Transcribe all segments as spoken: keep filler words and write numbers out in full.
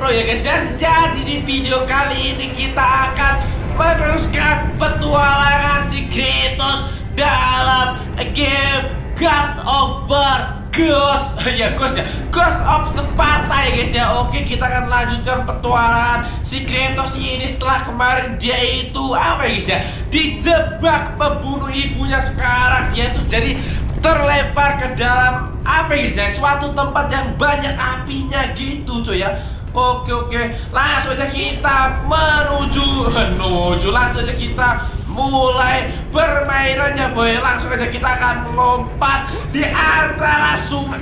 Pro ya guys. Dan jadi di video kali ini kita akan meneruskan petualangan si Kratos dalam game God of War Ghost ya Ghost ya Ghost of Sparta ya guys ya. Oke, kita akan lanjutkan petualangan si Kratos ini setelah kemarin dia itu apa ya guys ya, dijebak pembunuh ibunya. Sekarang dia tuh jadi terlempar ke dalam apa ya guys ya, suatu tempat yang banyak apinya gitu cuy ya. Oke oke, langsung aja kita menuju menuju langsung aja kita mulai permainannya boy. Langsung aja kita akan lompat di antara sungai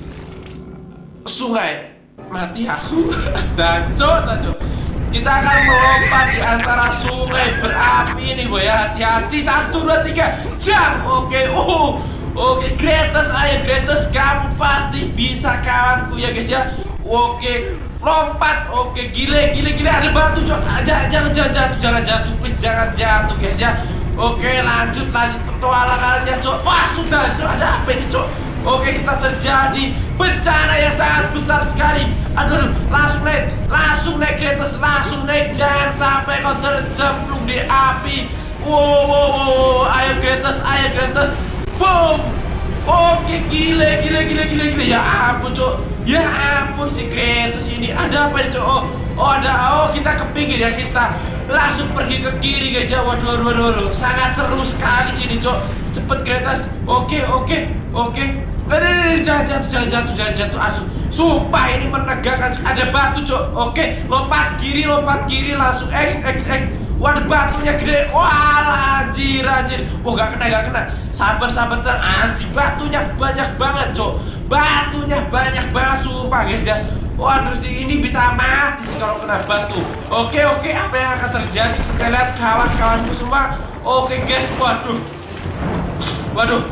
sungai mati asu dan cok kita akan melompat di antara sungai berapi ini boy ya. Hati-hati, satu dua tiga jam. Oke uh oke Kratos, ayo Kratos, kamu pasti bisa kawanku ya guys ya. Oke, lompat. Oke, gile gile gile ada batu cok. Jangan jangan jangan jatuh, jangan jatuh please, jangan jatuh guys ya. Oke, lanjut lanjut petualangannya cok. Wah sudah cok, ada apa ini cok? Oke, kita terjadi bencana yang sangat besar sekali. Aduh, aduh, langsung naik, langsung naik Kratos, langsung naik, jangan sampai kau tercemplung di api. Wow, wow, wow. Ayo Kratos, ayo Kratos. Boom. Oke, gile gile gile gile gile. Ya ampun cok, ya ampun si Kratos ini. Ada apa nih cok? Oh, oh ada, oh kita ke pinggir ya, kita langsung pergi ke kiri guys ya. Waduh waduh waduh, waduh. Sangat seru sekali sini cok. Cepet Kratos. Oke oke oke. Aduh, jangan jatuh jangan jatuh jangan jatuh asu. Sumpah ini menegangkan. Ada batu cok. Oke, lompat kiri lompat kiri langsung X X X. Waduh, batunya gede. Wah, anjir, anjir. Oh, gak kena, gak kena. Sabar, sabar, tenang. Anjir, batunya banyak banget, cok. Batunya banyak banget, sumpah, guys ya. Waduh, sih ini bisa mati sih kalau kena batu. Oke, oke, apa yang akan terjadi? Kita lihat kawan-kawanku semua. Oke, guys, waduh. Waduh.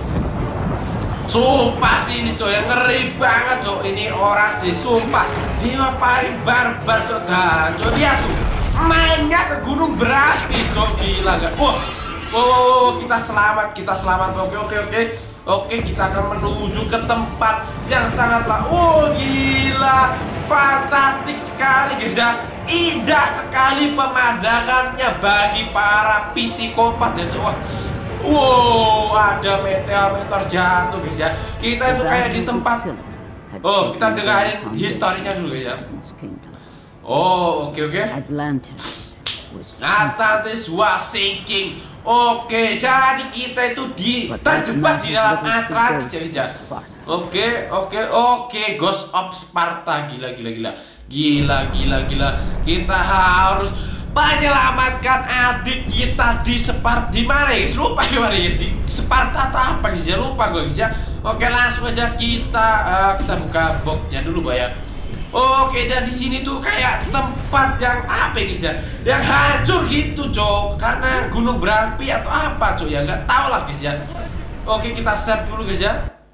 Sumpah sih ini, cok. Yang ngeri banget, cok. Ini orang sih, sumpah. Dia paling barbar, cok. Dan, cok, lihat tuh. Mainnya ke gunung berapi cok, gila gak? Wah, wow, wow, wow, kita selamat, kita selamat. Oke, oke, oke. Oke, kita akan menuju ke tempat yang sangatlah, oh gila, fantastik sekali guys ya. Indah sekali pemandangannya bagi para psikopat ya cok. Wah, wow, ada meteor-meteor jatuh guys ya. Kita itu kayak di tempat. Oh, kita dengerin historinya dulu guys ya. Oh, oke oke. Atlantis was Atlantis was sinking. Oke, jadi kita itu di terjebak di dalam Atlantis ya. Oke, oke, oke. Ghost of Sparta, gila gila gila. Gila gila gila. Kita harus menyelamatkan adik kita di Sparta. Di mana ya guys? Lupa gimana ya? Di Sparta atau apa guys ya? Lupa gue guys ya. Oke, langsung aja kita uh, kita buka boxnya dulu ya. Oke, dan di sini tuh kayak tempat yang apa ya guys ya, yang hancur gitu cok, karena gunung berapi atau apa cok ya, nggak tahu lah guys ya. Oke, kita save dulu guys ya.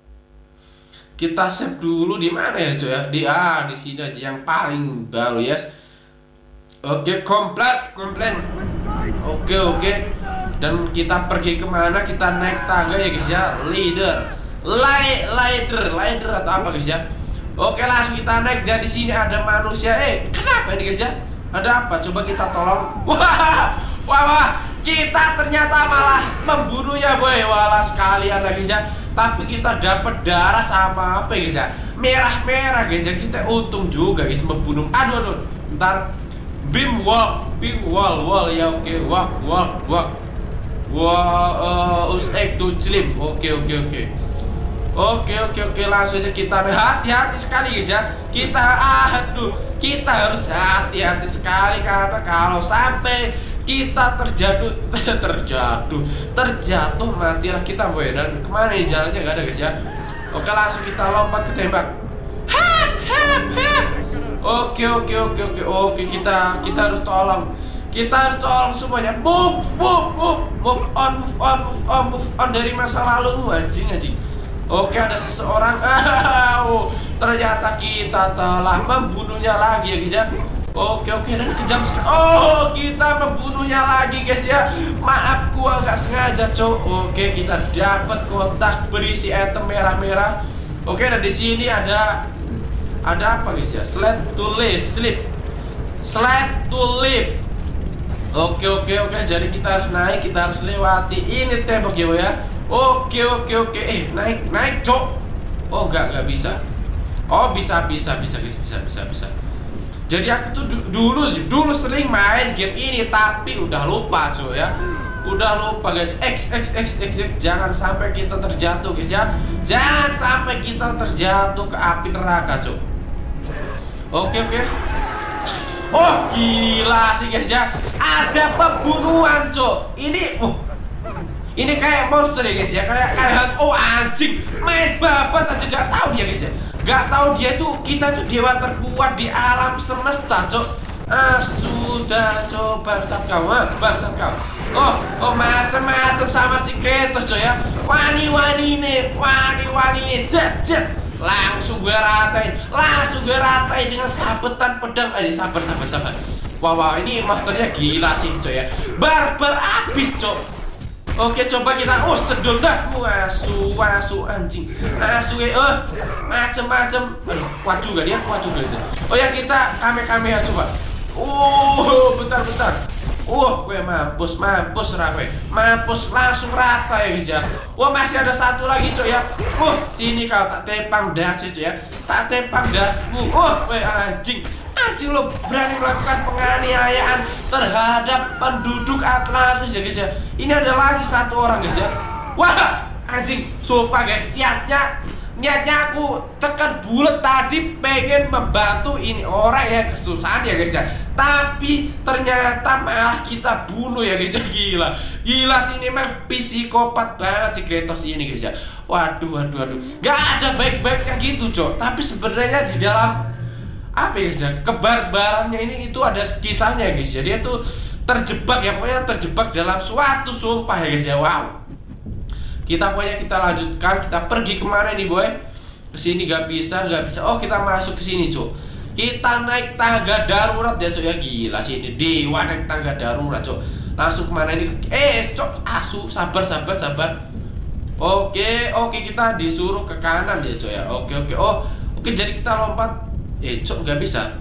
Kita save dulu di mana ya cok ya? Di ah di sini aja yang paling baru ya. Yes. Oke, komplit komplit. Oke oke. Dan kita pergi kemana? Kita naik tangga ya guys ya. Leader, ladder, ladder atau apa guys ya? Oke, langsung kita naik. Dan di sini ada manusia. Eh, kenapa ini guys ya? Ada apa? Coba kita tolong. Wah, wah, wah. Kita ternyata malah membunuhnya boy. Walah sekalian lah guys ya. Tapi kita dapat darah sama apa guys ya? Merah-merah guys ya. Kita untung juga guys membunuh. Aduh, aduh. Ntar beam wall, beam wall, wall ya. Oke, walk, walk, walk. Wah, uh, us ek to slim. Oke, oke, oke. Oke oke oke, langsung aja kita hati-hati sekali guys ya. Kita aduh, kita harus hati-hati sekali karena kalau sampai kita terjatuh terjatuh terjatuh matilah kita boy. Dan kemana nih jalannya, nggak ada guys ya. Oke, langsung kita lompat ke tembak. Hap, hap, hap. Oke oke oke oke oke, kita kita harus tolong. Kita harus tolong semuanya. Move move move move on move on move on move on dari masa lalu anjing anjing. Oke, ada seseorang. Oh, ternyata kita telah membunuhnya lagi ya guys ya. Oke oke, dan kejam sekali. Oh, kita membunuhnya lagi guys ya. Maaf, gua nggak sengaja cok. Oke, kita dapat kotak berisi item merah-merah. Oke, dan di sini ada ada apa guys ya? Slide to list, slip. Slide to lift. Oke oke oke, jadi kita harus naik, kita harus lewati ini tembok ya boy ya. Oke oke oke, eh naik naik cok. Oh enggak enggak bisa. Oh bisa bisa bisa guys, bisa bisa bisa. Jadi aku tuh dulu dulu sering main game ini tapi udah lupa cok ya. Udah lupa guys. X X X X, X. Jangan sampai kita terjatuh guys ya. Jangan sampai kita terjatuh ke api neraka cok. Oke oke. Oh gila sih guys ya. Ada pembunuhan cok. Ini uh, ini kayak monster ya guys ya. Kayak kayak oh anjing. Main babat aja gak tahu dia guys ya. Gak tahu dia tuh kita tuh dewa terkuat di alam semesta cok. Ah sudah cok, bangsat kau, ah, bangsat kau. Oh oh macam-macam sama si Kratos cok ya. Wani-wani nih, wani-wani nih. Jet jet. Langsung gue ratain, langsung gue ratain dengan sabetan pedang. Eh sabar sabar sabar. Wah wah ini monsternya gila sih cok ya. Barbar abis cok. Oke coba kita, oh sedot dasmu, asu asu anjing, asu eh, oh macem-macem. Aduh kuat juga dia, kuat juga itu. Oh ya kita kame-kame ya coba. Oh bentar bentar. Uh, gue mampus, mampus rawe, mampus langsung rata ya guys ya. Wah masih ada satu lagi cok ya. Uh, sini kau tak tepang das cok ya, tak tepang dasmu. Uh, gue anjing, anjing lo berani melakukan penganiayaan terhadap penduduk Atlantis ya guys ya. Ini ada lagi satu orang guys ya. Wah, anjing, sumpah guys, niatnya niatnya aku tekan bulat tadi pengen membantu ini orang yang kesusahan ya guys ya. Tapi ternyata malah kita bunuh ya guys ya. Gila, gila sih ini memang psikopat banget si Kratos ini guys ya. Waduh, waduh, waduh, gak ada baik-baiknya gitu cok. Tapi sebenarnya di dalam apa ya guys ya, kebarbarannya ini itu ada kisahnya guys ya. Dia tuh terjebak ya, pokoknya terjebak dalam suatu sumpah ya guys ya. Wow. Kita pokoknya kita lanjutkan, kita pergi kemana nih boy? Kesini gak bisa, gak bisa. Oh kita masuk ke sini cok. Kita naik tangga darurat ya cok ya. Gila sih ini dewa naik tangga darurat cok. Langsung kemana ini? Eh cok, asu, sabar sabar sabar. Oke oke kita disuruh ke kanan ya cok ya. Oke oke. Oh oke jadi kita lompat. Eh cok gak bisa.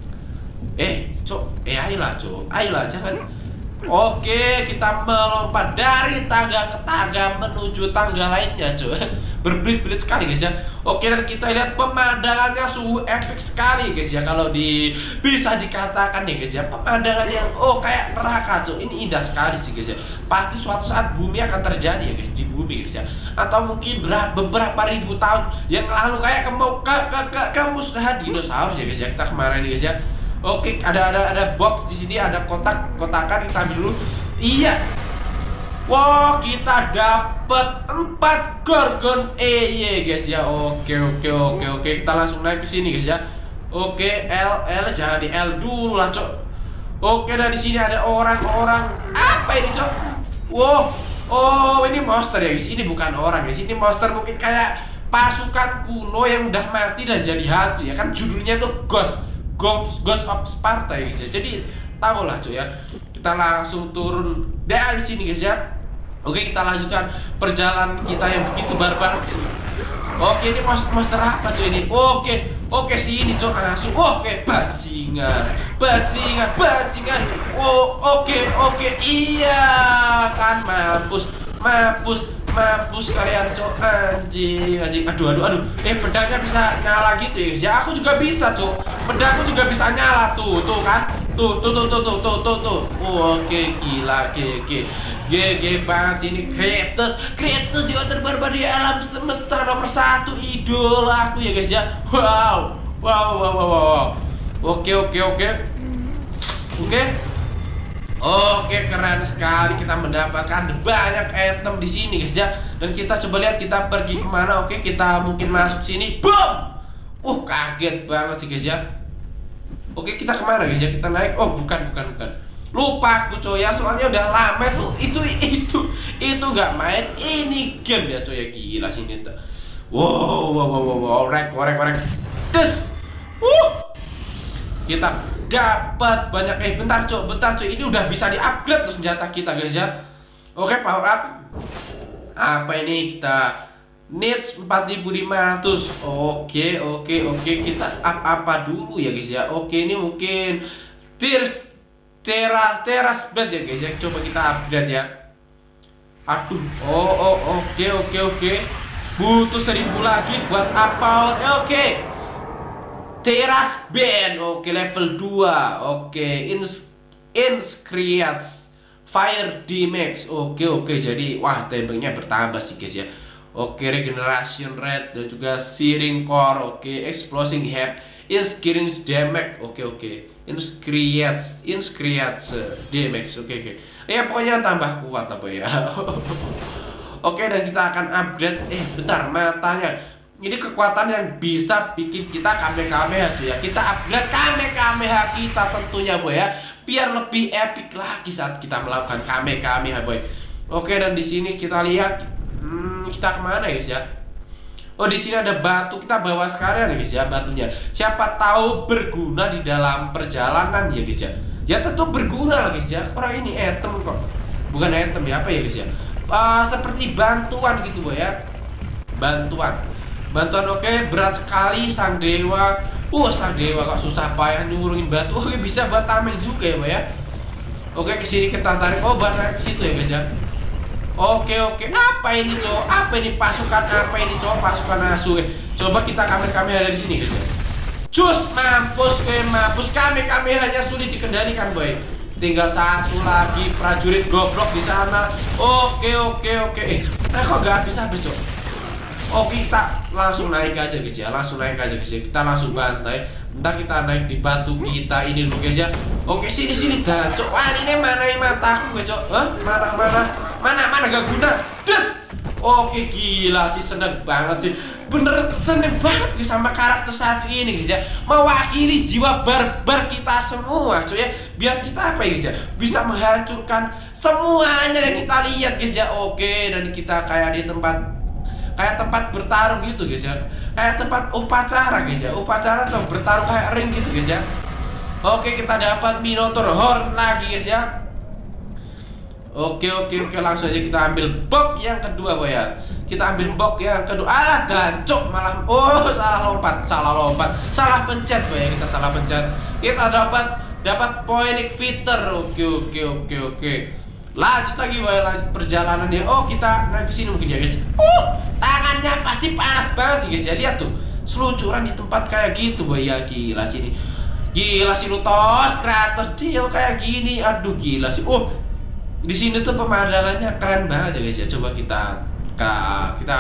Eh cok, eh ayolah cok, ayolah jangan. Oke, kita melompat dari tangga ke tangga menuju tangga lainnya, cuy. Berbelit-belit sekali, guys ya. Oke, dan kita lihat pemandangannya sungguh epic sekali, guys ya. Kalau di bisa dikatakan nih, guys ya, pemandangan yang oh kayak neraka, cuy. Ini indah sekali sih, guys ya. Pasti suatu saat bumi akan terjadi ya, guys, di bumi, guys ya. Atau mungkin beberapa ribu tahun yang lalu kayak ke ke ke, ke, ke musnah dinosaurus ya, guys ya. Kita kemarin nih, guys ya. Oke, ada ada ada box di sini, ada kotak kotakan kita ambil dulu. Iya. Wow, kita dapat empat Gorgon E Y guys ya. Oke oke oke oke, kita langsung naik ke sini guys ya. Oke, L L jangan di L dulu lah cok. Oke, dan di sini ada orang-orang apa ini cok? Wow, oh ini monster ya guys. Ini bukan orang guys. Ini monster mungkin kayak pasukan kuno yang udah mati dan jadi hantu ya kan. Judulnya tuh Ghost. Ghost, Ghost of Sparta ya guys ya. Jadi tahu lah cuy ya. Kita langsung turun dari sini guys ya. Oke kita lanjutkan perjalanan kita yang begitu barbar. Oke ini monster, monster apa cuy ini? Oke oke sini cuy langsung. Oke bajingan, bajingan, bajingan. Oh oke oke iya kan mampus, mampus. Mampus kalian cok, anjing anjing aduh aduh aduh eh pedangnya bisa nyala gitu ya guys ya. Aku juga bisa cok, pedangku juga bisa nyala tuh tuh kan tuh tuh tuh tuh tuh tuh tuh tuh oh, oke gila G G G G banget sih ini Kratos. Kratos dia terbarbar di alam semesta nomor satu, idola aku ya guys ya. Wow wow wow wow, wow. Oke oke oke oke Oke keren sekali, kita mendapatkan banyak item di sini guys ya. Dan kita coba lihat kita pergi kemana. Oke kita mungkin masuk sini. Boom. Uh kaget banget sih guys ya. Oke kita kemana guys ya? Kita naik. Oh bukan bukan bukan. Lupa aku coy ya. Soalnya udah lama tuh itu itu itu nggak main ini game ya coy ya. Gila sini tuh. Wow wow wow wow wow. Korek korek korek. Des. Uh. Kita dapat banyak eh bentar cok bentar cok ini udah bisa di-upgrade tuh senjata kita guys ya. Oke power up. Apa ini kita needs empat ribu lima ratus. Oke oke oke kita up apa dulu ya guys ya. Oke ini mungkin teras teras teras bed ya guys ya. Coba kita upgrade ya. Aduh, oh oh oke oke oke. Butuh seribu lagi buat apa? Oke. Teras bed. Oke, level dua. Oke, ins ins creates fire damage. Oke oke. Jadi wah, tembaknya bertambah sih guys ya. Oke, regeneration rate dan juga searing core. Oke, exploding head is killing damage. Oke oke. Ins creates ins creates damage. Oke oke. Ya pokoknya tambah kuat apa ya. Oke, dan kita akan upgrade. Eh bentar, matanya. Ini kekuatan yang bisa bikin kita Kamehameha cuy ya. Kita upgrade Kamehameha kita tentunya boy ya, biar lebih epic lagi saat kita melakukan Kamehameha boy. Oke, dan di sini kita lihat, hmm, kita kemana guys ya? Oh, di sini ada batu, kita bawa sekalian ya guys ya batunya. Siapa tahu berguna di dalam perjalanan ya guys ya. Ya tentu berguna lah guys ya. Orang ini item kok, bukan item ya, apa ya guys ya? Uh, seperti bantuan gitu boy ya. Bantuan. Bantuan oke, okay. Berat sekali sang dewa. Uh, sang dewa kok susah payah nyuruhin batu. Oke, okay, bisa buat tameng juga ya, Boy ya. Oke, okay, kesini kita tarik. Oh, barang ke situ ya, guys ya. Oke, okay, oke. Okay. Apa ini, cowok? Apa ini pasukan apa ini, cowok? Pasukan asu. Eh. Coba kita kamera-kamera dari sini, guys ya. Cus, mampus, ke mampus. Kami kami hanya sulit dikendalikan, Boy. Tinggal satu lagi prajurit goblok di sana. Oke, okay, oke, okay, oke. Okay. Eh, nah kok gak habis-habis, cowok? Oke, kita langsung naik aja guys ya, langsung naik aja guys ya. Kita langsung bantai. Ntar kita naik di batu kita ini dulu guys ya. Oke, sini sini dah, cok. Wah, ini mana mataku guys, cok. Hah? Mana mana mana mana gak guna. Des. Oke, gila sih, seneng banget sih. Bener seneng banget guys sama karakter satu ini guys ya. Mewakili jiwa barbar kita semua, cok ya. Biar kita apa ya guys ya? Bisa menghancurkan semuanya yang kita lihat guys ya. Oke, dan kita kayak di tempat kayak tempat bertarung gitu guys ya, kayak tempat upacara guys ya, upacara atau bertarung kayak ring gitu guys ya. Oke, kita dapat Minotaur Horn lagi guys ya. Oke oke oke, langsung aja kita ambil box yang kedua boy ya. Kita ambil box yang kedua. Alah, dancok malam. Oh, salah lompat, salah lompat, salah pencet boy ya, kita salah pencet. Kita dapat dapat Poetic Fitter. Oke oke oke oke. Lanjut lagi boy, lanjut perjalanannya. Oh, kita naik ke sini mungkin ya guys. Uh, tangannya pasti panas banget sih guys ya. Lihat tuh, seluncuran di tempat kayak gitu boy ya. Gila sini. Gila sih lu tos, Kratos dia kayak gini. Aduh gila sih. Oh, di sini tuh pemandangannya keren banget ya guys ya. Coba kita kita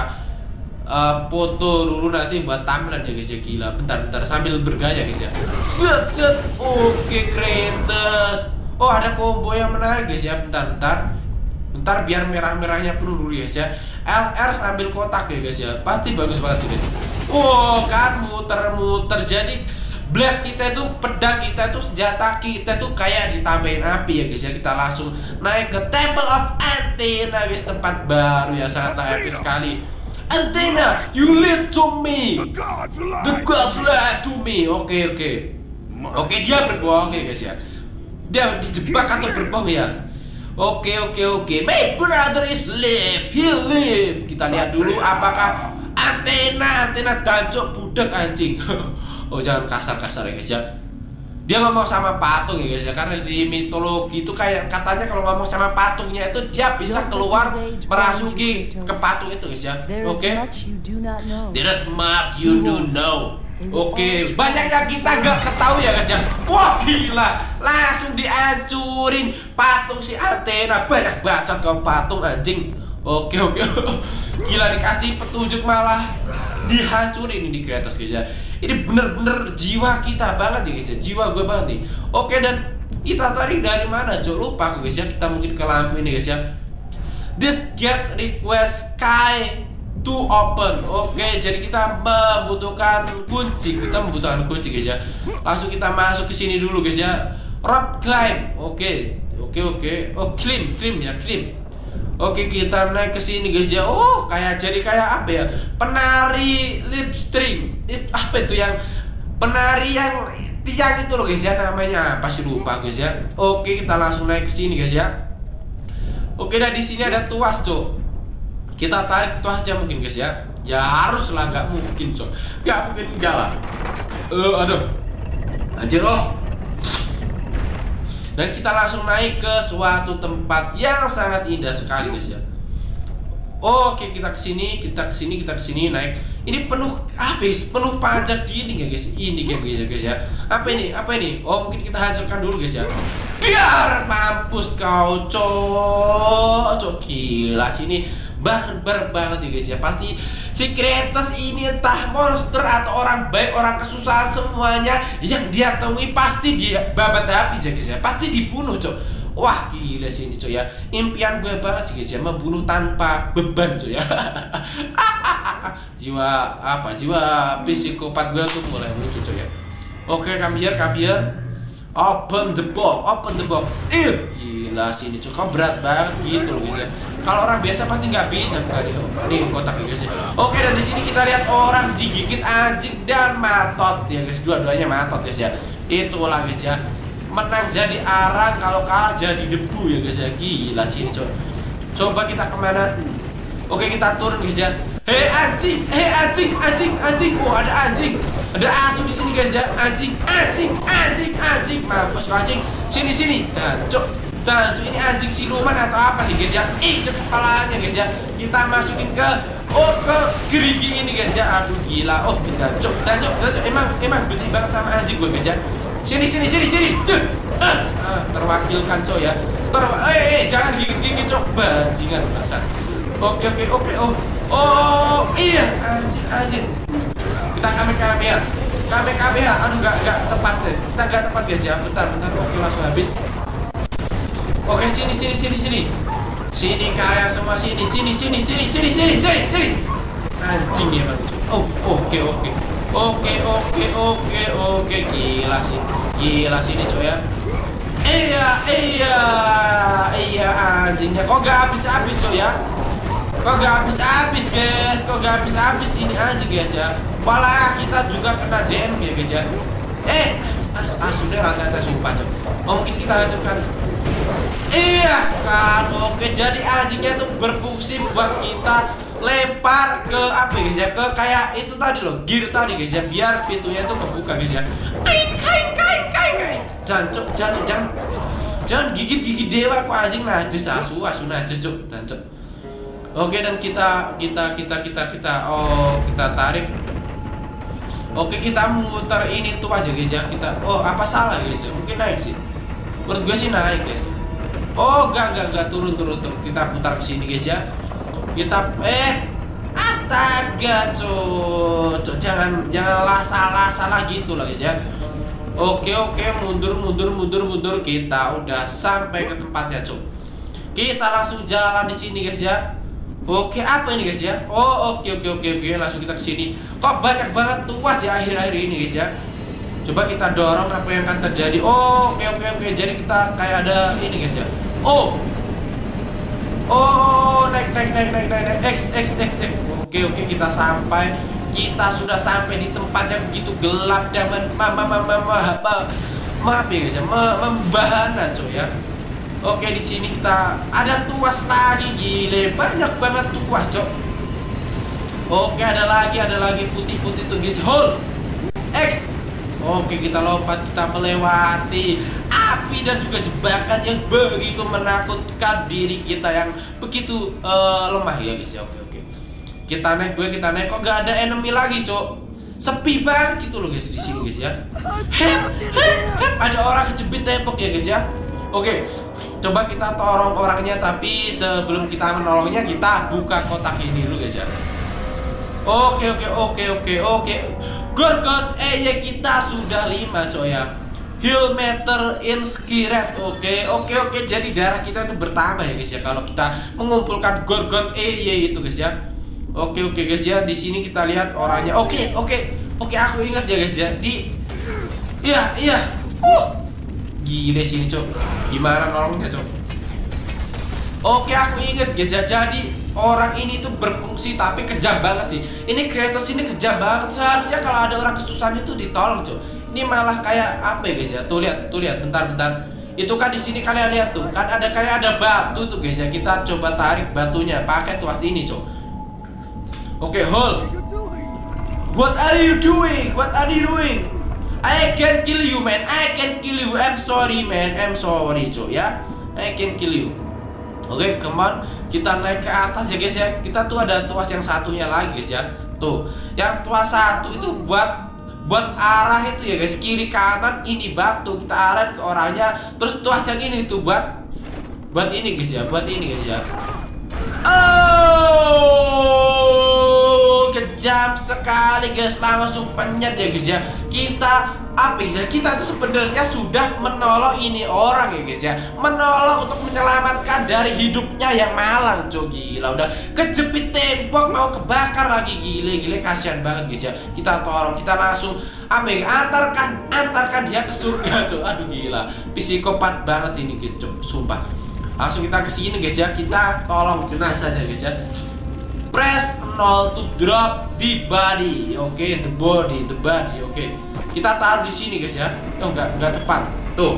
uh, foto dulu nanti buat thumbnail ya guys ya. Gila, bentar-bentar sambil bergaya guys ya. Set set. Oke, Kratos. Oh, ada combo yang menarik guys ya. Bentar-bentar. Bentar biar merah-merahnya penuh dulu guys ya. L R sambil kotak ya guys ya. Pasti bagus banget sih guys. Oh, kan muter-muter. Jadi blade kita itu, pedang kita itu, senjata kita itu kayak ditambahin api ya guys ya. Kita langsung naik ke Temple of Athena guys, tempat baru yang sangat epic sekali. Athena, you lead to me. The gods lead to me. Oke oke. Oke, dia berbohong ya guys ya. Dia dijebak atau berbohong ya. Oke oke oke. My brother is live, he live. Kita lihat dulu apakah Athena, Athena dancok budak anjing. Oh, jangan kasar-kasar ya guys ya. Dia ngomong sama patung ya guys ya, karena di mitologi itu kayak katanya kalau ngomong sama patungnya itu dia bisa keluar merasuki ke patung itu guys ya. Oke. There is much you do know. Oke, okay. Banyak yang kita gak ketahui ya guys ya. Wah gila, langsung dihancurin patung si Athena. Banyak bacot kau patung anjing. Oke okay, oke okay. Gila, dikasih petunjuk malah dihancurin ini Kratos guys ya. Ini bener-bener jiwa kita banget ya guys ya. Jiwa gue banget nih. Oke, okay, dan kita tadi dari mana Cok? Lupa guys ya. Kita mungkin ke lampu ini guys ya. This gate request sky to open. Oke, jadi kita membutuhkan kunci. Kita membutuhkan kunci guys ya. Langsung kita masuk ke sini dulu guys ya. Rope climb. Oke. Oke oke. Oh, climb, climb ya, climb. Oke, kita naik ke sini guys ya. Oh, kayak jadi kayak apa ya? Penari lip string. Apa itu yang penari yang tiang itu loh guys ya, namanya apa sih, lupa guys ya. Oke, kita langsung naik ke sini guys ya. Oke, dan di sini ada tuas, Cok. Kita tarik tuasnya mungkin guys ya. Ya harus lah, nggak mungkin Cok. Nggak mungkin enggak lah. Eh, uh, aduh. Anjir loh. Dan kita langsung naik ke suatu tempat yang sangat indah sekali guys ya. Oke, kita kesini, kita kesini, kita kesini naik. Ini penuh habis, penuh pajak di ini guys. Ini game guys ya guys ya. Apa ini? Apa ini? Oh, mungkin kita hancurkan dulu guys ya. Biar mampus kau, cok. Cok gila sini barbar banget ya guys ya. Pasti si Kratos ini entah monster atau orang baik, orang kesusahan, semuanya yang dia temui pasti dia babat habis ya guys ya. Pasti dibunuh, cok. Wah gila sih ini coy ya. Impian gue banget sih guys ya, membunuh tanpa beban coy ya. Jiwa apa? Jiwa psikopat gue tuh mulai muncul coy ya. Oke, come here, come here. Open the box, open the box. Ih, gila sih ini coy, kok berat banget gitu loh guys ya. Kalau orang biasa pasti nggak bisa buka nih. Nih kotak ya guys ya. Oke, dan di sini kita lihat orang digigit anjing dan matot ya guys. Dua-duanya matot guys ya. Itulah guys ya. Menang jadi arang, kalau kalah jadi debu ya guys ya. Gila sini coba. Coba kita kemana? Oke, kita turun guys ya. Hei anjing, hei anjing, anjing, anjing. Oh ada anjing, ada asu di sini guys ya. Anjing, anjing, anjing, anjing. Mampus kau anjing. Sini sini. Dancuk, dancuk ini anjing siluman atau apa sih guys ya? Ih, kepalanya guys ya. Kita masukin ke oh ke gerigi ini guys ya. Aduh gila. Oh dancuk, dancuk, dancuk. Emang emang benci banget sama anjing gue guys ya. Sini sini sini sini. Ah, ah, terwakilkan coy ya. Ter eh, eh jangan gigit-gigit cok, bajingan dasar. Oke oke oke. Oh. Oh, iya anjing anjing. Kita kame kame ya. Kame kame ya. Aduh enggak enggak tepat guys. Kita enggak tepat guys ya. Bentar bentar. Oke, langsung habis. Oke, sini sini sini sini. Sini kalian semua sini sini sini sini sini sini sini sini. Anjing ya bang. Oh, oke oke. Oke oke oke oke gila sih, gila sini coy ya. Iya iya iya anjingnya kok gak habis habis coy ya. Kok gak habis habis guys, kok gak habis habis ini anjing guys ya. Walah kita juga kena D M ya guys ya. Eh as asumnya rasanya sumpah coy. Oh mungkin kita hancurkan. Iya kan, oke jadi anjingnya tuh berfungsi buat kita lempar ke apa guys ya, ke kayak itu tadi loh, gear tadi guys ya, biar pintunya itu kebuka guys ya. Kain kain kain kain kain. Jancuk jancuk jangan jangan gigit gigit dewa kok anjing najis, asu asu najis cuk jancuk. Oke dan kita kita kita kita kita oh kita tarik. Oke kita muter ini tuh aja guys ya kita. Oh apa salah guys ya, mungkin naik sih. Menurut gue sih naik guys. Oh enggak enggak enggak turun turun turun. Kita putar ke sini guys ya. Kita eh astaga cok, jangan janganlah salah salah gitu lah guys ya. Oke oke mundur mundur mundur mundur, kita udah sampai ke tempatnya cok. Kita langsung jalan di sini guys ya. Oke apa ini guys ya? Oh oke oke oke oke langsung kita ke sini. Kok banyak banget tuas ya akhir-akhir ini guys ya. Coba kita dorong apa yang akan terjadi. Oh oke oke oke jadi kita kayak ada ini guys ya. Oh Oh, naik, naik, naik, naik, naik, naik, X, X, X, X. Oke, oke, kita sampai, kita sudah sampai di tempat yang begitu gelap dan ma, ma, ma, ma, ma, ma, maaf ya guys ya, membahana coy ya. Oke, di sini kita ada tuas lagi, gile, banyak banget tuas cok. Oke, ada lagi, ada lagi putih-putih tuh guys, hold, X. Oke kita lompat, kita melewati api dan juga jebakan yang begitu menakutkan diri kita yang begitu uh, lemah ya guys ya. Oke oke kita naik gue kita naik kok gak ada enemy lagi cok, sepi banget gitu loh guys di sini guys ya. Hep hep hep ada orang kejepit tembok ya guys ya. Oke coba kita tolong orangnya, tapi sebelum kita menolongnya kita buka kotak ini dulu guys ya. Oke oke oke oke oke Gorgon eh ya kita sudah lima coy ya. Heal meter in skiret. Oke oke oke jadi darah kita itu bertambah ya guys ya kalau kita mengumpulkan Gorgon eh ya itu guys ya. Oke oke guys ya di sini kita lihat orangnya. Oke oke oke aku ingat ya guys ya di iya iya uh gile sini cok, gimana nolongnya cok. Oke aku ingat guys ya, jadi orang ini tuh berfungsi tapi kejam banget sih. Ini Kratos ini kejam banget. Seharusnya kalau ada orang kesusahan itu ditolong, Cok. Ini malah kayak apa ya, guys ya? Tuh lihat, tuh lihat, bentar-bentar. Itu kan di sini kalian lihat tuh, kan ada kayak ada batu tuh, guys ya. Kita coba tarik batunya pakai tuas ini, Cok. Oke, hold. What are you doing? What are you doing? I can kill you man, I can kill you. I'm sorry man, I'm sorry cok ya. I can kill you. Oke, okay, come on. Kita naik ke atas ya guys ya. Kita tuh ada tuas yang satunya lagi guys ya. Tuh, yang tuas satu itu buat buat arah itu ya guys, kiri kanan ini batu kita arah ke orangnya. Terus tuas yang ini tuh buat buat ini guys ya, buat ini guys ya. Oh, kejam sekali guys, langsung penyet ya guys ya. Kita apa ya? Kita tuh sebenarnya sudah menolong ini orang ya guys ya, menolong untuk menyelamatkan dari hidupnya yang malang cok. Gila, udah kejepit tembok mau kebakar lagi. Gile gile kasihan banget guys ya. Kita tolong, kita langsung apa ya, antarkan antarkan dia ke surga cok. Aduh gila, psikopat banget sih ini guys cok, sumpah. Langsung kita ke sini guys ya, kita tolong jenazahnya guys ya. Press nol to drop the body. Oke, okay, the body, the body. Oke. Okay. Kita taruh di sini guys ya. Oh, enggak enggak tepat. Tuh.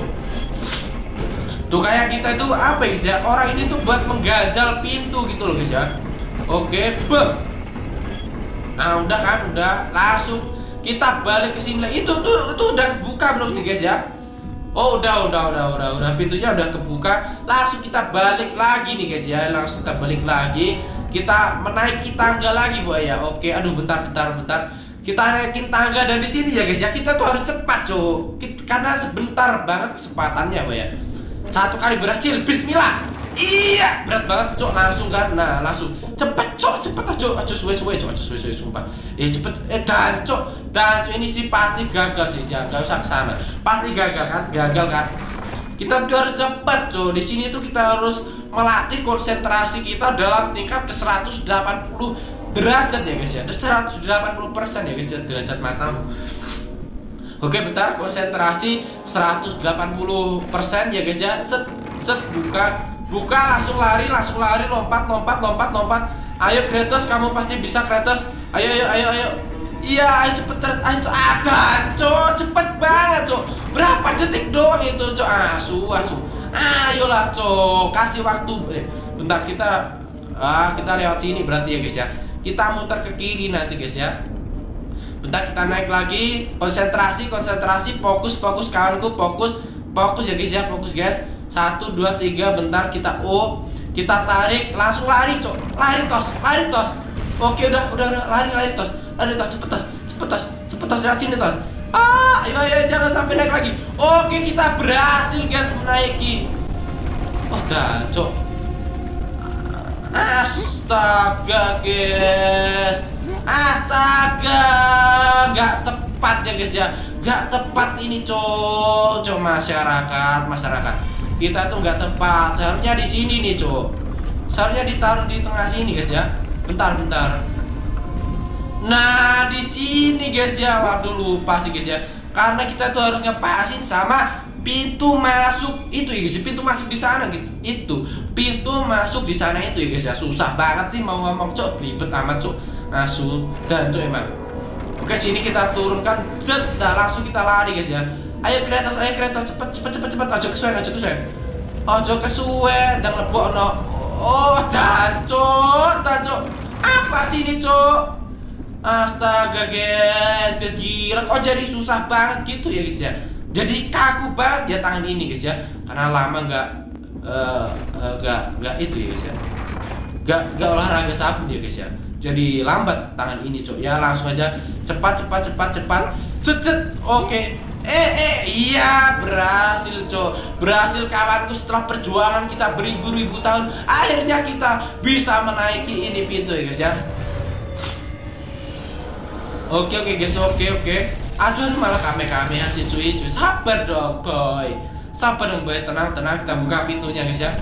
Tuh kayak kita itu apa guys ya? Orang ini tuh buat mengganjal pintu gitu loh guys ya. Oke, okay. Bem. Nah, udah kan, udah. Langsung kita balik ke sini. Itu tuh itu udah buka belum sih guys ya? Oh udah udah udah udah udah pintunya udah kebuka. Langsung kita balik lagi nih guys ya. Langsung kita balik lagi. Kita menaiki tangga lagi bu ya. Oke, aduh bentar bentar bentar. Kita naikin tangga dan di sini ya guys ya. Kita tuh harus cepat cuk. Karena sebentar banget kesempatannya bu ya. Satu kali berhasil. Bismillah. Iya berat banget cuk, langsung kan. Nah langsung cepet cuk, cepet aja aja suwe suwe cuk, aja suwe suwe sumpah. Eh cepet eh dan cuk dan cuk ini sih pasti gagal sih, jangan gak usah kesana. Pasti gagal kan, gagal kan. Kita tuh harus cepet cuk. Di sini tuh kita harus melatih konsentrasi kita dalam tingkat ke seratus delapan puluh derajat ya guys ya. seratus delapan puluh persen ya guys ya derajat matamu. Oke bentar, konsentrasi seratus delapan puluh persen ya guys ya. Set set buka. Buka, langsung lari, langsung lari, lompat, lompat, lompat, lompat. Ayo Kratos, kamu pasti bisa Kratos. Ayo, ayo, ayo, ayo. Iya, ayo cepet, ayo, ada, cok, cepet banget, cok. Berapa detik doang itu, cok? Asu, asu. Ayolah, cok, kasih waktu. Eh, bentar kita, ah, kita lewat sini berarti ya guys ya. Kita muter ke kiri nanti guys ya. Bentar kita naik lagi, konsentrasi, konsentrasi, fokus, fokus kawanku, fokus, fokus ya guys ya, fokus guys. Satu, dua, tiga, bentar kita O, kita tarik, langsung lari cok, lari tos, lari tos. Oke udah, udah, udah, lari, lari tos, lari tos, cepet tos, cepet tos, cepet tos dari sini tos. Ah, ayo, ayo, jangan sampai naik lagi. Oke kita berhasil guys menaiki. Oh dah cok. Astaga guys, astaga, nggak tepat ya guys ya, nggak tepat ini cok, cok masyarakat, masyarakat. Kita tuh nggak tepat, seharusnya di sini nih cok, seharusnya ditaruh di tengah sini guys ya. Bentar bentar. Nah di sini guys ya, waduh lupa sih guys ya, karena kita tuh harus ngepasin sama pintu masuk itu ya guys, pintu masuk di sana gitu, itu pintu masuk di sana itu ya guys ya. Susah banget sih mau ngomong cok, belibet amat cok, asu dan cok emang. Oke sini kita turunkan, nah langsung kita lari guys ya. Ayo Kratos, ayo Kratos, cepet, cepet, cepet, cepet, aja kesuwen, aja kesuwen, aja kesuwen, dan lebok no. Oh, dancok, dancok, apa sih ini cok? Astaga guys, jadi gila, kok jadi susah banget gitu ya guys ya? Jadi kaku banget ya tangan ini guys ya, karena lama nggak, uh, uh, nggak, nggak itu ya guys ya, nggak, nggak olahraga sabun ya guys ya. Jadi lambat tangan ini cok ya, langsung aja cepat, cepat, cepat, cepat, secet, oke. Eh eh iya berhasil cok, berhasil kawanku. Setelah perjuangan kita beribu-ribu tahun, akhirnya kita bisa menaiki ini pintu ya guys ya. Oke oke guys, oke oke. Aduh malah kame-kame sih cuy, cuy. Sabar dong boy, sabar dong boy, tenang tenang, kita buka pintunya guys ya.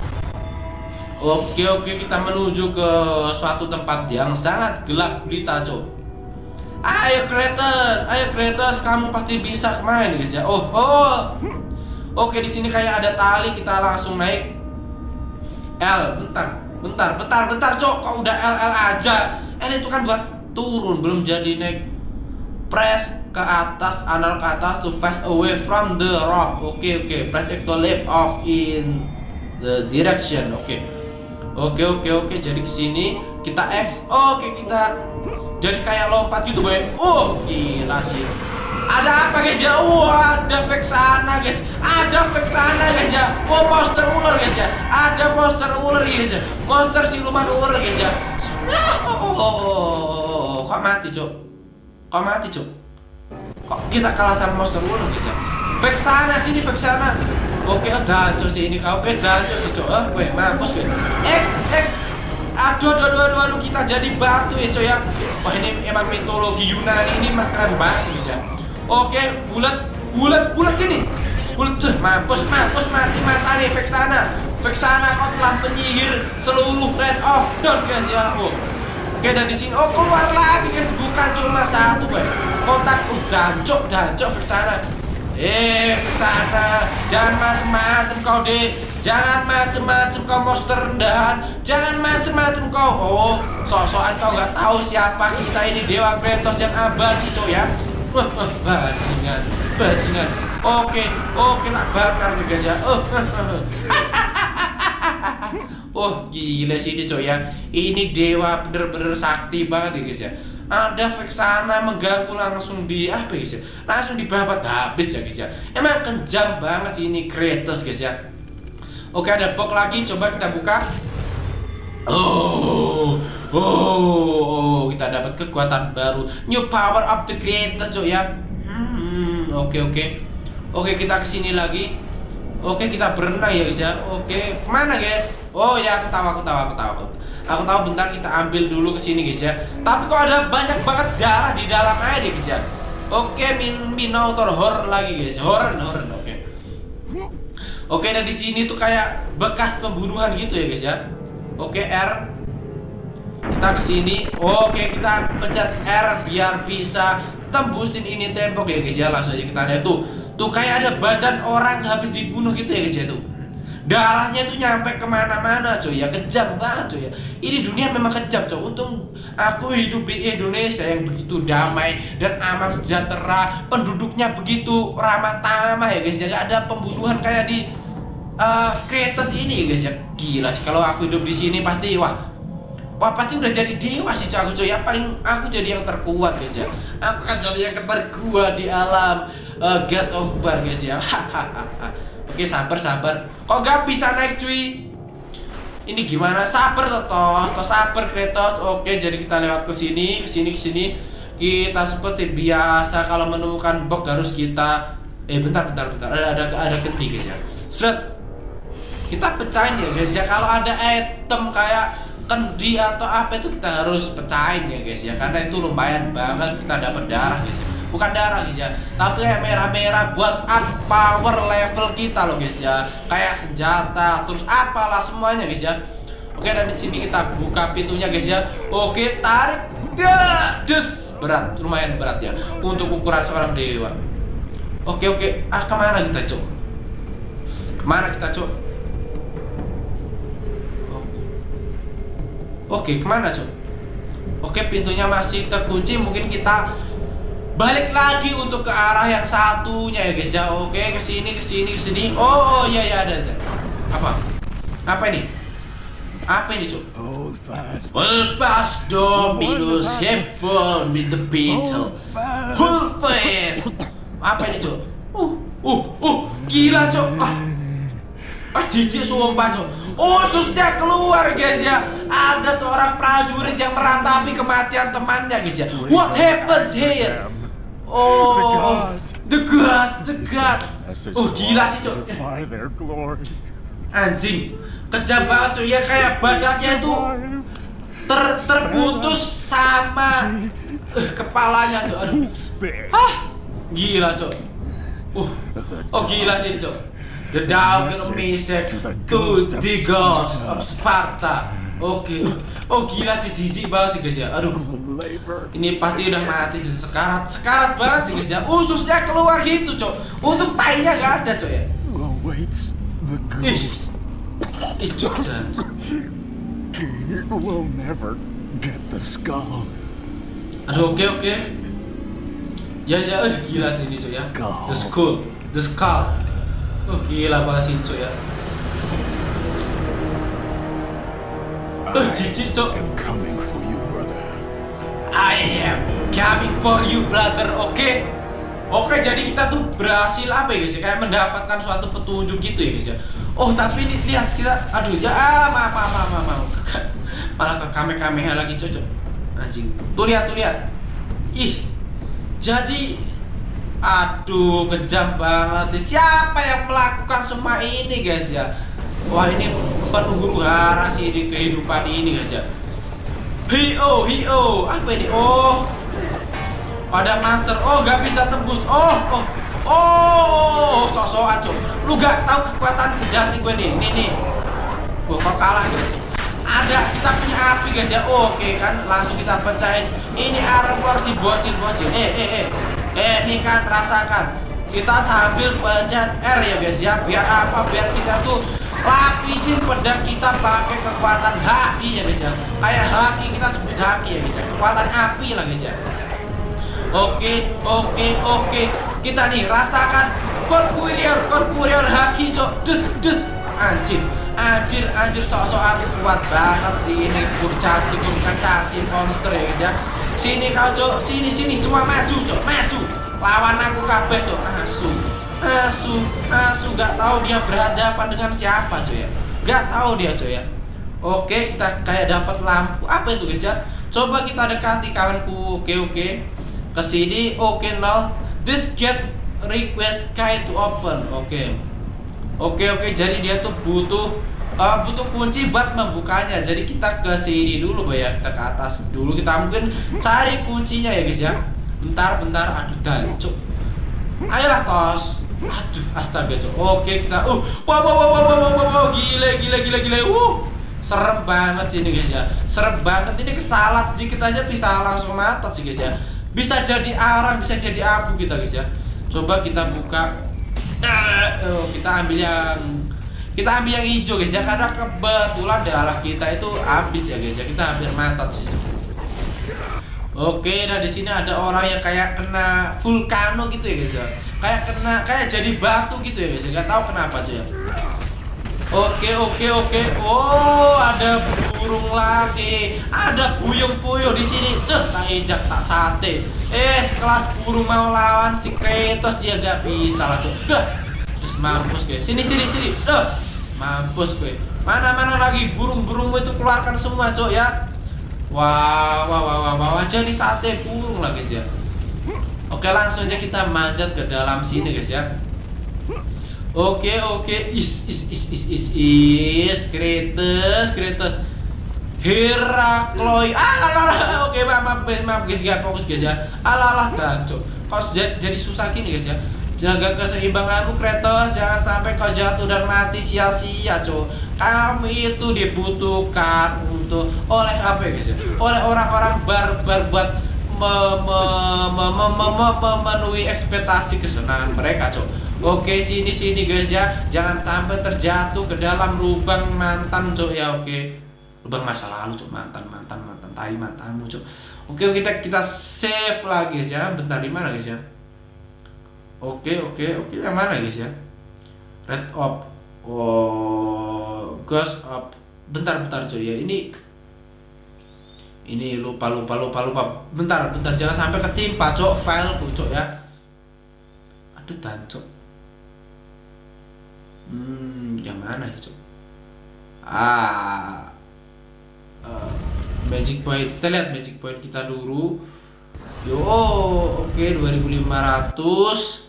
Oke oke, kita menuju ke suatu tempat yang sangat gelap gulita cok. Ayo Kratos, ayo Kratos, kamu pasti bisa. Kemana nih guys ya? Oh, oh. Oke di sini kayak ada tali, kita langsung naik. L, bentar, bentar, bentar, bentar, cok. Kok udah L L aja? L itu kan buat turun, belum jadi naik. Press ke atas, analog ke atas to fast away from the rock. Oke oke, press X to lift off in the direction. Oke, oke oke oke. Jadi ke sini kita X. Oke kita jadi kayak lompat gitu boy. Oh gila sih. Ada apa guys ya? Wah, ada Vexana guys. Ada Vexana guys ya. Oh, monster ular guys ya. Ada monster ular guys ya. Monster siluman ular guys ya. Oh, oh, oh, oh. Kok mati cok? Kok mati cok? Kok kita kalah sama monster ular guys ya? Vexana sini Vexana. Oke, oh, danco sih ini kau. Oke, danco sih cok. Eh, gue mampus gue. X X. Aduh, aduh, aduh, aduh, aduh, kita jadi batu ya coy ya. Wah, ini emang mitologi Yunani ini mah keren banget guys ya. Oke, bulat, bulat, bulat sini. Bulat tuh, mampus, mampus, mati mata nih Vexana. Vexana kau telah menyihir seluruh Realm of Dawn guys ya. Oh. Oke, dan di sini oh keluar lagi guys, bukan cuma satu gue. Kotak uh dancok, dancok Vexana. Eh, Vexana, jangan macem-macem kau deh. Jangan macem-macem kau monster rendahan. Jangan macem-macem kau. Oh, sok-sokan kau nggak tahu siapa kita ini Dewa Kratos yang abadi cok ya. Wah, wah, bajingan, bajingan. Oke, oke tak bakar nih guys ya. Oh, oh gila sih ini cok ya. Ini dewa bener-bener sakti banget ya guys ya. Ada Vexana mengganggu langsung di apa guys ya? Langsung dibabat habis ya guys ya. Emang kejam banget sih ini Kratos guys ya. Oke, ada box lagi, coba kita buka. Oh, oh, oh, kita dapat kekuatan baru, new power of the Kratos cok ya. Hmm, oke oke, oke kita kesini lagi. Oke, kita berenang ya guys ya. Oke, kemana guys? Oh ya, aku tahu, aku tahu, aku tahu, aku, aku tahu. Bentar, kita ambil dulu kesini guys ya. Tapi kok ada banyak banget darah di dalam air ya guys ya. Oke, min Minotaur horror lagi guys, horror, horror. Oke. Oke, dan di sini tuh kayak bekas pembunuhan gitu ya guys ya. Oke, R. Kita kesini. Oke, kita pencet R biar bisa tembusin ini tembok ya guys ya. Langsung aja kita lihat tuh. Tuh kayak ada badan orang habis dibunuh gitu ya guys ya tuh. Darahnya tuh nyampe kemana-mana coy ya. Kejam banget coy ya. Ini dunia memang kejam coy. Untung aku hidup di Indonesia yang begitu damai dan aman sejahtera. Penduduknya begitu ramah tamah ya guys ya. Gak ada pembunuhan kayak di uh, Kratos ini ya guys ya. Gila sih kalau aku hidup di sini pasti wah. Wah pasti udah jadi dewa sih coy aku coy ya. Paling aku jadi yang terkuat guys ya. Aku kan jadi yang terkuat di alam uh, God of War guys ya. Oke, sabar sabar. Kok gak bisa naik cuy? Ini gimana? Sabar toh, toh sabar Kratos. Oke, jadi kita lewat ke sini, ke sini, ke sini. Kita seperti biasa kalau menemukan box harus kita eh bentar bentar bentar. Ada ada ada kendi guys ya. Seret. Kita pecahin ya guys ya. Kalau ada item kayak kendi atau apa itu kita harus pecahin ya guys ya. Karena itu lumayan banget kita dapat darah guys ya. Bukan darah guys ya, tapi kayak merah-merah buat up power level kita loh guys ya. Kayak senjata, terus apalah semuanya guys ya. Oke, dan di sini kita buka pintunya guys ya. Oke, tarik. Ya, des. Berat, lumayan berat ya untuk ukuran seorang dewa. Oke, oke. Ah, kemana kita, Cok? Kemana kita, Cok? Oke. Oke, kemana, Cok? Oke, pintunya masih terkunci. Mungkin kita balik lagi untuk ke arah yang satunya ya guys ya. Oke, kesini kesini kesini. Oh, oh iya ya ada, ada. Apa? Apa ini? Apa ini cuk? Hold fast. Hold fast, Dominus. Have fun with the battle. Hold fast. Apa ini cuk? Uh, uh, uh, gila cuk. Ah, ah jijik sumpah cuk. Oh, susnya keluar guys ya. Ada seorang prajurit yang meratapi kematian temannya guys ya. What happened here? Oh, the gods, the gods. Oh gila sih cok. Anjing, kejam banget cuy ya, kayak badannya itu ter terputus sama uh, kepalanya cok. Aduh. Ah, gila cok. Uh, oh gila sih cok. The Down Message to the gods of Sparta. Oke, oh gila sih, jijik banget sih guys ya. Aduh, ini pasti udah mati sih, sekarat, sekarat banget sih guys ya. Ususnya keluar gitu cok. Untuk tainya gak ada cok ya. Ih, ih cok jangan. Aduh, oke oke. Ya ya, oh gila sih ini cok ya. The skull, the skull. Oh gila banget sih cok ya. Uh, jijik cok. I am coming for you, brother. I am coming for you, brother. Oke, okay. Oke, jadi kita tuh berhasil apa ya guys ya, kayak mendapatkan suatu petunjuk gitu ya guys ya. Oh tapi ini lihat kita, aduh ya ah, maaf maaf maaf maaf, maaf. Malah ke kamehameha lagi cocok anjing. Tuh lihat tuh lihat, ih jadi aduh kejam banget sih. Siapa yang melakukan semua ini guys ya? Wah ini bukan huru hara sih di kehidupan ini guys ya. Hio hio apa ini? Oh pada master, oh gak bisa tembus, oh oh oh sok-sokan cok, lu gak tahu kekuatan sejati gue nih, nih nih, gue kok kalah guys. Ada kita punya api guys ya, oke kan langsung kita pecahin. Ini armor si bocil-bocil, eh eh eh, eh nih kan rasakan. Kita sambil pencet R ya guys ya, biar apa? Biar kita tuh lapisin pedang kita pakai kekuatan haki ya guys ya, kayak haki kita sebut haki ya guys ya, kekuatan api lah guys ya. Oke, oke, oke. Kita nih rasakan Code Courier, Code Courier haki cok. Des, des. Anjir, anjir, anjir sok-sokan kuat banget sih ini kurcaci, bukan caci monster ya guys ya. Sini kau cok, sini sini semua maju cok, maju. Lawan aku kabeh cok. Asu, asu, asu gak tahu dia berhadapan dengan siapa cok ya. Gak tahu dia cok ya. Oke, kita kayak dapat lampu. Apa itu guys ya? Coba kita dekati kawanku. Oke, oke. Kesini, oke okay, nol. This gate request key to open. Oke, okay. oke okay, oke. Okay. Jadi dia tuh butuh uh, butuh kunci buat membukanya. Jadi kita ke sini dulu, ya. Kita ke atas dulu. Kita mungkin cari kuncinya ya guys ya. Bentar, bentar. Aduh, dancuk. Ayolah tos. Aduh, astaga cok. Oke okay, kita. Uh, wow, wow, wow, wow, wow, wow, gile, gile, gile, gile. Uh, serem banget sih ini guys ya. Serem banget. Ini kesalat dikit aja bisa langsung mati sih guys ya. Bisa jadi arang, bisa jadi abu kita guys ya. Coba kita buka. Oh, kita ambil yang kita ambil yang hijau guys ya, karena kebetulan darah kita itu habis ya guys ya. Kita hampir matot sih. Oke, nah di sini ada orang yang kayak kena vulkano gitu ya guys ya. Kayak kena kayak jadi batu gitu ya guys ya. Gak tahu kenapa aja ya. Oke, oke, oke. Oh, ada burung lagi. Ada puyuh-puyuh di sini. Tuh, tak injak, tak sate. Eh, sekelas burung mau lawan si Kratos dia gak bisa lah tuh. Dah. Terus mampus gue. Sini, sini, sini. Duh. Mampus gue. Mana-mana lagi burung-burung itu keluarkan semua, Cok ya. Wah, wah, wah, wah, wah. Jadi sate burung lah, guys ya. Oke, langsung aja kita manjat ke dalam sini, guys ya. Oke oke is is is is is is Kratos Kratos Herakloi alalah. Oke maaf maaf maaf guys, gak fokus guys ya. Alalah dancuk kau jadi, jadi susah gini guys ya. Jaga keseimbanganmu Kratos, jangan sampai kau jatuh dan mati sia-sia cok. Kamu itu dibutuhkan untuk oleh apa ya guys ya, oleh orang-orang barbar buat me, me, me, me, me, me, memenuhi ekspektasi kesenangan mereka cok. Oke, sini sini guys ya, jangan sampai terjatuh ke dalam lubang mantan cok ya. Oke, lubang masa lalu cok, mantan mantan mantan tai mantanmu cok. Oke, kita kita save lagi guys ya. Bentar, di mana guys ya? Oke oke oke, yang mana guys ya? Red up, oh ghost up. Bentar bentar cok ya, ini ini lupa lupa lupa lupa. Bentar bentar, jangan sampai ketimpa cok fileku cok ya. Aduh dancok. Hmm, yang mana ya cok? Ah, uh, magic point. Kita lihat magic point kita dulu. Yo, oke okay, dua ribu lima ratus.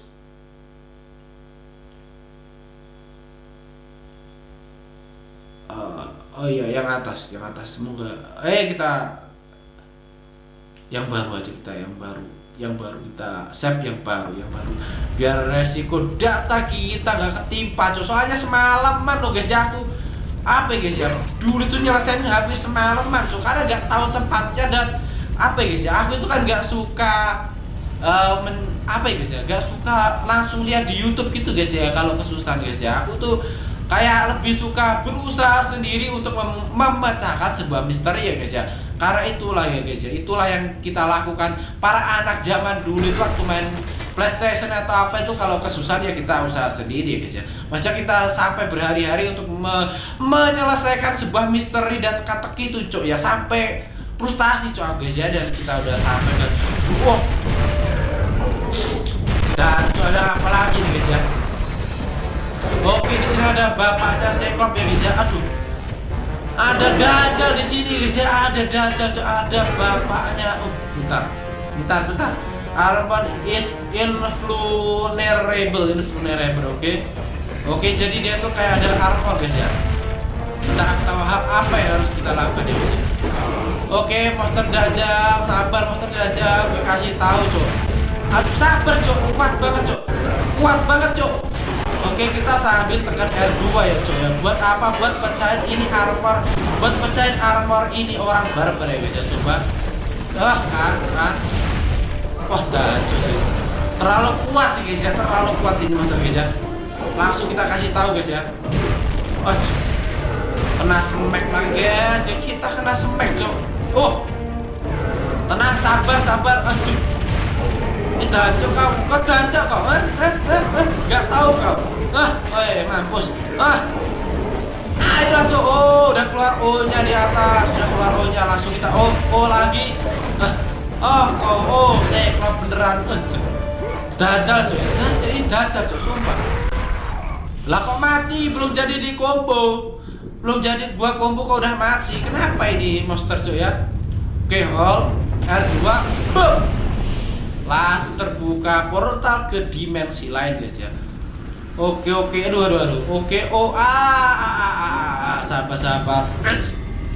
Uh, oh iya, yang atas, yang atas. Semoga. Eh kita yang baru aja, kita yang baru. Yang baru kita save yang baru yang baru biar resiko data kita nggak ketimpa cok. Soalnya semalaman loh guys ya, aku apa ya guys ya, dulu itu nyelesain habis semalaman cok, karena nggak tahu tempatnya. Dan apa ya guys ya, aku itu kan nggak suka uh, men, apa ya guys ya, nggak suka langsung lihat di YouTube gitu guys ya. Kalau kesusahan guys ya, aku tuh kayak lebih suka berusaha sendiri untuk mem memecahkan sebuah misteri ya guys ya. Karena itulah ya guys ya, itulah yang kita lakukan para anak zaman dulu itu waktu main PlayStation atau apa itu, kalau kesusahan ya kita usaha sendiri ya guys ya. Masa kita sampai berhari-hari untuk me menyelesaikan sebuah misteri dan teka-teki itu cok ya, sampai frustasi cok guys ya. Dan kita udah sampai ke wow. Dan cok, ada apa lagi nih guys ya? Oke, di sini ada bapaknya Cyclops ya guys ya. Aduh. Ada Dajjal di sini guys ya. Ada Dajjal, cok. Ada bapaknya. Oh, bentar. Bentar, bentar. Armor is invulnerable, invulnerable, oke. Okay? Oke, okay, jadi dia tuh kayak ada armor guys ya. Bentar, aku tahu apa yang harus kita lakukan ya guys ya. Oke, okay, monster Dajjal, sabar monster Dajjal, gue kasih tahu, cok. Aduh, sabar, cok. Kuat banget, cok. Kuat banget, cok. Oke, kita sambil tekan R dua ya, cok ya. Buat apa? Buat pecahin ini armor, buat pecahin armor ini orang barbar ya guys ya. Coba. Ah, kan, kan. Wah, Dajjal sih. Terlalu kuat sih guys ya, terlalu kuat ini monster guys ya. Langsung kita kasih tahu guys ya. Oh, cok. Kena smack lagi ya, cok. Kita kena smack, cok. Oh. Tenang, sabar, sabar. Aduh. Eh, Dajjal kau, kau Dajjal kau, eh, eh, eh, eh, nggak tahu kau, ah, eh, mampus, ah, ayolah cok, oh, udah keluar O-nya di atas, udah keluar O-nya, langsung kita, oh, oh lagi, ah, oh, oh, oh, Cyclops beneran, eh, cok, Dajjal cok, Dajjal, ini Dajjal cok, sumpah, lah kok mati, belum jadi di combo, belum jadi gua combo kok udah mati, kenapa ini monster cok ya? Oke, hold, R dua, boom. Langsung terbuka portal ke dimensi lain guys ya. Oke oke aduh aduh aduh. Oke oh ah, ah, ah, ah. sabar sabar. Yes.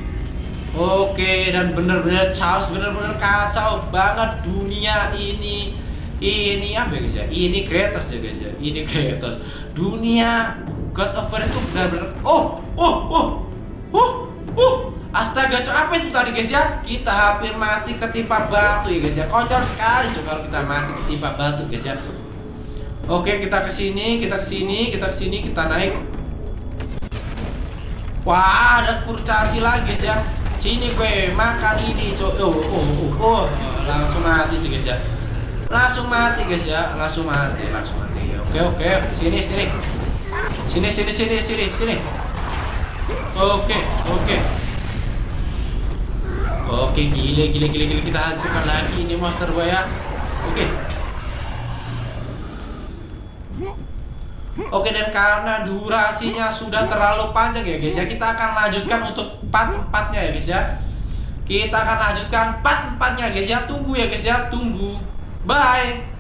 Oke, dan bener-bener chaos, bener-bener kacau banget dunia ini. Ini apa ya guys ya? Ini Kratos ya guys ya. Ini Kratos. Dunia God of War itu benar-benar oh oh oh oh oh. Astaga, cok, apa itu tadi guys ya? Kita hampir mati ketimpa batu ya guys ya. Kocor sekali cok kalau kita mati ketimpa batu guys ya. Oke, kita kesini, kita kesini, kita kesini, kita naik. Wah, ada kurcaci lagi guys ya. Sini gue makan ini cok. Oh, oh, oh, oh, langsung mati sih guys ya. Langsung mati guys ya, langsung mati, langsung mati. Oke, oke, sini, sini, sini, sini, sini, sini, sini. Oke, oke. Oke, gile, gile, gile, gile, kita hancurkan lagi ini monster gue ya. Oke. Oke, dan karena durasinya sudah terlalu panjang ya guys ya, kita akan lanjutkan untuk part empatnya ya guys ya. Kita akan lanjutkan part empatnya guys ya. Tunggu ya guys ya, tunggu. Bye.